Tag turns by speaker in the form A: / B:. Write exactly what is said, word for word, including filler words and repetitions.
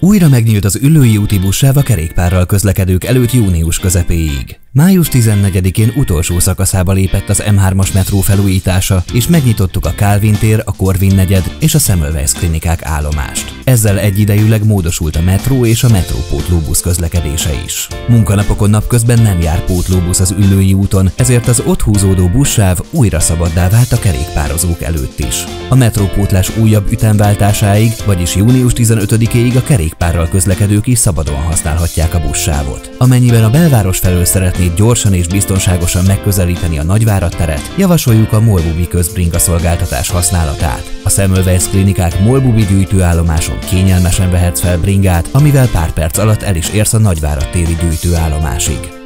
A: Újra megnyílt az Üllői úti buszsáv a kerékpárral közlekedők előtt június közepéig. május tizennegyedikén utolsó szakaszába lépett az M hármas metró felújítása, és megnyitottuk a Kálvin tér, a Korvin negyed és a Semmelweis klinikák állomást. Ezzel egyidejűleg módosult a metró és a metrópótlóbusz közlekedése is. Munkanapokon napközben nem jár pótlóbusz az Üllői úton, ezért az ott húzódó buszsáv újra szabaddá vált a kerékpározók előtt is. A metrópótlás újabb ütemváltásáig, vagyis június tizenötödikéig a kerékpárral közlekedők is szabadon használhatják a buszsávot. Amennyiben a belváros felől szeretnéd gyorsan és biztonságosan megközelíteni a Nagyvárad teret, javasoljuk a MOL-Bubi közbringa szolgáltatás használatát. A Semmelweis klinikák MOL-Bubi gyűjtőállomáson kényelmesen vehetsz fel bringát, amivel pár perc alatt el is érsz a Nagyvárad téri gyűjtőállomásig.